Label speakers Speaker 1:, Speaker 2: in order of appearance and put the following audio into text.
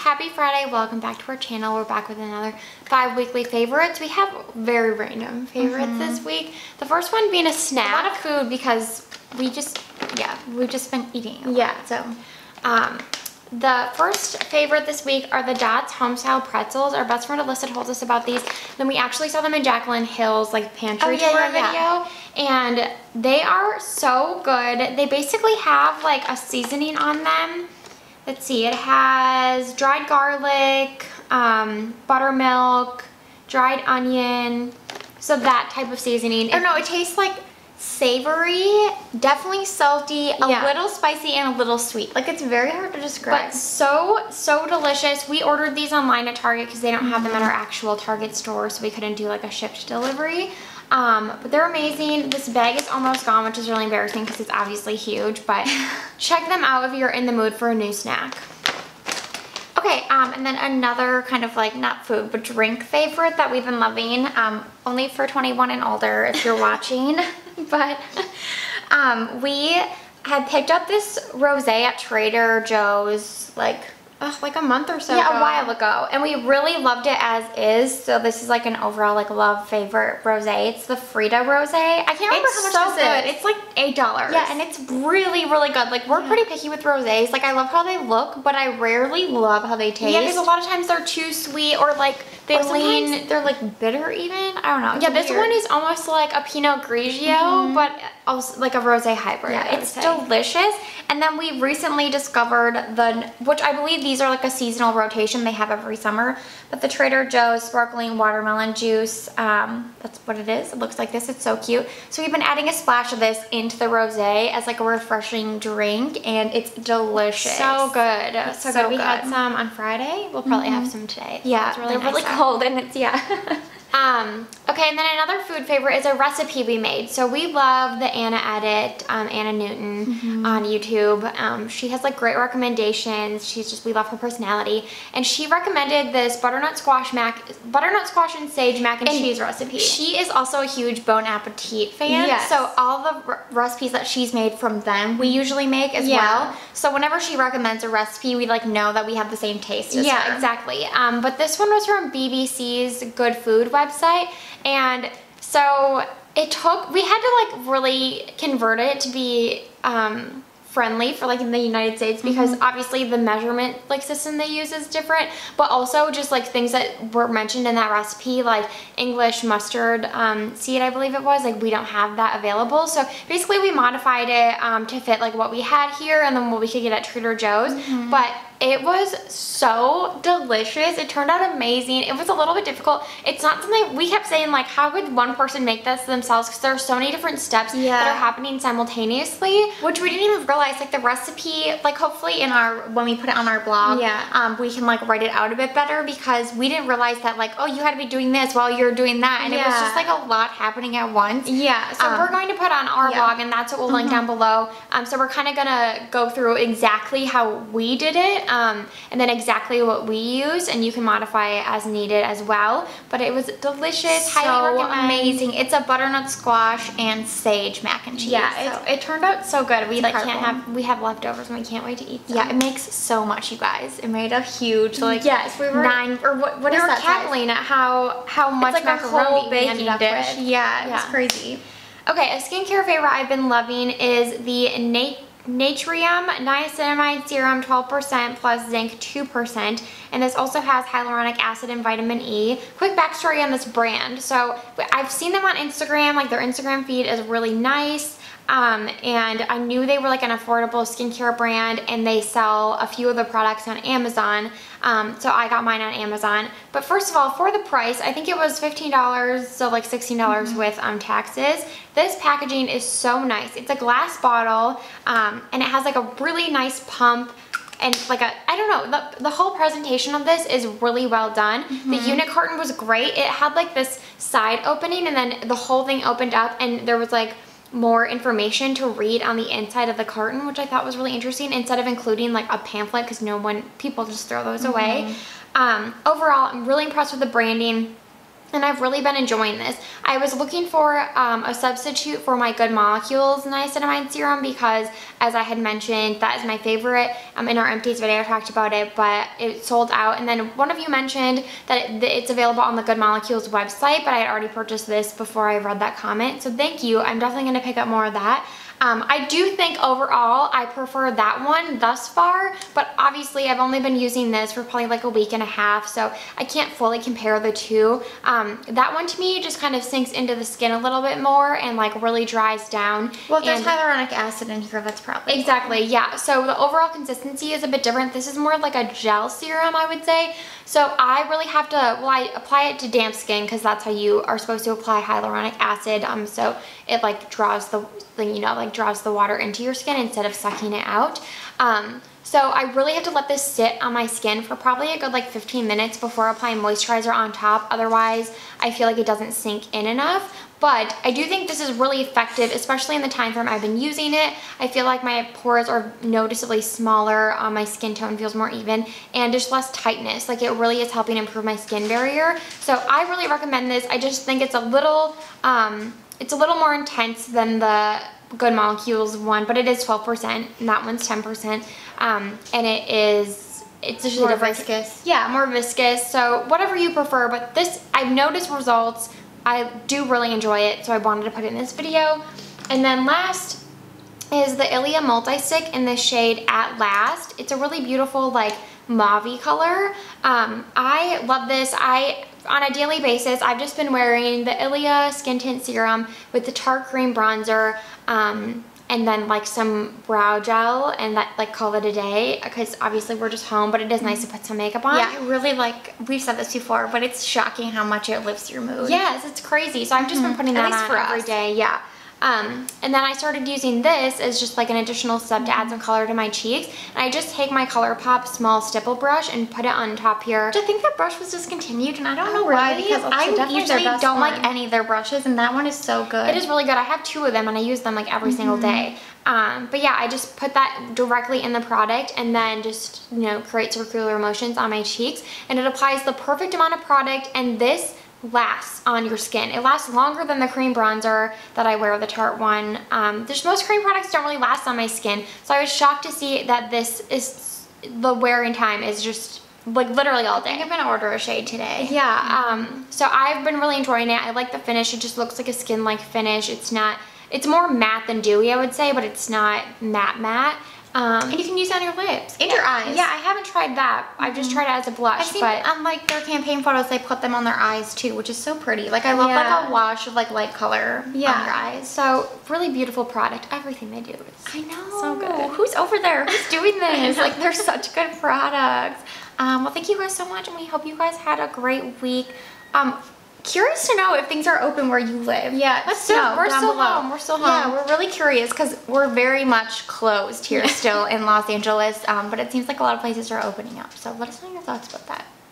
Speaker 1: happy Friday. Welcome back to our channel. We're back with another 5 weekly favorites. We have very random favorites this week. The first one being a snack.
Speaker 2: A lot of food because we've just been eating.
Speaker 1: So the first favorite this week are the Dots Homestyle Pretzels. Our best friend Alyssa told us about these. Then we actually saw them in Jaclyn Hill's pantry tour video. And they are so good. They basically have like a seasoning on them. Let's see, it has dried garlic, buttermilk, dried onion, so that type of seasoning.
Speaker 2: I don't know, it tastes like savory, definitely salty, a little spicy, and a little sweet. Like, it's very hard to describe.
Speaker 1: But so delicious. We ordered these online at Target because they don't have them at our actual Target store, so we couldn't do like a shipped delivery. But they're amazing. This bag is almost gone, which is really embarrassing because it's obviously huge, but check them out if you're in the mood for a new snack.
Speaker 2: Okay, and then another kind of like, not food, but drink favorite that we've been loving, only for 21 and older if you're watching, but we had picked up this rosé at Trader Joe's like
Speaker 1: a month or so ago.
Speaker 2: A while ago, and we really loved it as is. So this is like an overall love favorite rosé. It's the Frida rosé. I can't remember how much this is.
Speaker 1: It's like $8.
Speaker 2: Yeah, and it's really good. Like, we're pretty picky with rosés. Like, I love how they look, but I rarely love how they taste.
Speaker 1: Yeah, because a lot of times they're too sweet, or like they're like bitter even. I don't know.
Speaker 2: It's
Speaker 1: this one is almost like a Pinot Grigio, but also like a rosé hybrid.
Speaker 2: Yeah, it's delicious. And then we recently discovered which I believe these are like a seasonal rotation they have every summer, but the Trader Joe's sparkling watermelon juice, that's what it is. It looks like this. It's so cute. So we've been adding a splash of this into the rosé as like a refreshing drink, and it's delicious.
Speaker 1: So good.
Speaker 2: So good.
Speaker 1: We had some on Friday. We'll probably have some today.
Speaker 2: Yeah,
Speaker 1: it's really
Speaker 2: they're
Speaker 1: nice
Speaker 2: really cold, and it's
Speaker 1: okay, and then another food favorite is a recipe we made. So we love the Anna Edit, Anna Newton on YouTube. She has like great recommendations. We love her personality. And she recommended this butternut squash and sage mac and cheese recipe.
Speaker 2: She is also a huge Bon Appetit fan.
Speaker 1: Yes.
Speaker 2: So all the recipes that she's made from them, we usually make as well. So whenever she recommends a recipe, we like know that we have the same taste as her.
Speaker 1: Yeah, exactly. But this one was from BBC's Good Food website, and so we had to like really convert it to be friendly for like in the United States, because obviously the measurement system they use is different, but also just like things that were mentioned in that recipe, like English mustard seed, I believe it was, like we don't have that available. So basically we modified it to fit like what we had here and then what we could get at Trader Joe's. But it was so delicious. It turned out amazing. It was a little bit difficult. It's not something we kept saying, like, how could one person make this themselves? Because there are so many different steps that are happening simultaneously.
Speaker 2: Which we didn't even realize, like the recipe, like hopefully when we put it on our blog, we can like write it out a bit better, because we didn't realize that like, oh, you had to be doing this while you're doing that. And it was just like a lot happening at once.
Speaker 1: Yeah, so we're going to put on our blog, and that's what we'll link down below. So we're kind of gonna go through exactly how we did it. And then exactly what we use, and you can modify it as needed as well. But it was delicious. Highly recommend.
Speaker 2: Amazing. It's a butternut squash and sage mac and cheese.
Speaker 1: Yeah, it turned out so good. We we have leftovers and we can't wait to eat them.
Speaker 2: Yeah, it makes so much, you guys. It made a huge like
Speaker 1: we were
Speaker 2: 9 or what is that?
Speaker 1: We were cackling at how much
Speaker 2: like
Speaker 1: macaroni we ended up
Speaker 2: dish.
Speaker 1: with.
Speaker 2: Yeah, it's crazy.
Speaker 1: Okay, a skincare favorite I've been loving is the Naturium Niacinamide Serum 12% plus zinc 2%, and this also has hyaluronic acid and vitamin E. Quick backstory on this brand. So I've seen them on Instagram, like their Instagram feed is really nice. And I knew they were like an affordable skincare brand, and they sell a few of the products on Amazon. So I got mine on Amazon. But first of all, for the price, I think it was $15, so like $16 with taxes. This packaging is so nice. It's a glass bottle, and it has like a really nice pump. And like I don't know, the whole presentation of this is really well done. The unit carton was great. It had like this side opening, and then the whole thing opened up, and there was like more information to read on the inside of the carton, which I thought was really interesting, instead of including like a pamphlet, because people just throw those away. Overall, I'm really impressed with the branding. and I've really been enjoying this. I was looking for a substitute for my Good Molecules niacinamide serum because, as I had mentioned, that is my favorite. In our empties video I talked about it, but it sold out. And then one of you mentioned that it's available on the Good Molecules website, but I had already purchased this before I read that comment. So thank you. I'm definitely going to pick up more of that. I do think overall I prefer that one thus far, but obviously I've only been using this for probably like a week and a half, so I can't fully compare the two. That one to me just kind of sinks into the skin a little bit more and like really dries down.
Speaker 2: Well, if there's hyaluronic acid in here, that's probably
Speaker 1: exactly, yeah. So the overall consistency is a bit different. This is more like a gel serum, I would say. So I really have to, well, I apply it to damp skin because that's how you are supposed to apply hyaluronic acid. So it like draws the thing, you know, like draws the water into your skin instead of sucking it out. So I really have to let this sit on my skin for probably a good like 15 minutes before applying moisturizer on top. Otherwise, I feel like it doesn't sink in enough. But I do think this is really effective, especially in the time frame I've been using it. I feel like my pores are noticeably smaller, my skin tone feels more even, and there's less tightness. Like, it really is helping improve my skin barrier. So I really recommend this. I just think it's a little more intense than the Good Molecules one, but it is 12%, and that one's 10%, and it's just
Speaker 2: more viscous.
Speaker 1: Yeah, more viscous. So whatever you prefer, but this, I've noticed results. I do really enjoy it, so I wanted to put it in this video. And then last is the Ilia Multi-Stick in the shade At Last. It's a really beautiful, like, mauve-y color. I love this. On a daily basis, I've just been wearing the Ilia Skin Tint Serum with the Tarte Cream Bronzer, and then like some brow gel, and that, like, call it a day, because obviously we're just home, but it is nice to put some makeup on.
Speaker 2: Yeah, really, like, we've said this before, but it's shocking how much it lifts your mood.
Speaker 1: Yes, it's crazy. So I've just been putting that on every day. Yeah. And then I started using this as just like an additional sub to add some color to my cheeks. And I just take my ColourPop small stipple brush and put it on top here.
Speaker 2: I think that brush was discontinued, and I don't know
Speaker 1: why,
Speaker 2: really,
Speaker 1: because
Speaker 2: I usually don't like any of their brushes, and that one is so good.
Speaker 1: It is really good. I have 2 of them, and I use them like every single day. But yeah, I just put that directly in the product and then just, you know, create circular motions on my cheeks. And it applies the perfect amount of product, and this lasts on your skin. It lasts longer than the cream bronzer that I wear, the Tarte one. Most cream products don't really last on my skin, so I was shocked to see that this is, the wearing time is just like literally all day.
Speaker 2: I think I'm gonna order a shade today.
Speaker 1: Yeah, so I've been really enjoying it. I like the finish. It just looks like a skin-like finish. It's more matte than dewy, I would say, but it's not matte.
Speaker 2: And you can use it on your lips and your eyes.
Speaker 1: Yeah, I haven't tried that. I've just tried it as a blush.
Speaker 2: I've seen on like their campaign photos, they put them on their eyes too, which is so pretty. Like, I love like a wash of like light color on your eyes.
Speaker 1: So really beautiful product. Everything they do is
Speaker 2: I know.
Speaker 1: so good.
Speaker 2: Who's over there? Who's doing this? Like, they're such good products. Well, thank you guys so much, and we hope you guys had a great week. Curious to know if things are open where you live.
Speaker 1: Yeah,
Speaker 2: let's know.
Speaker 1: We're still home. We're still home.
Speaker 2: Yeah, we're really curious because we're very much closed here still in Los Angeles, but it seems like a lot of places are opening up. So let us know your thoughts about that.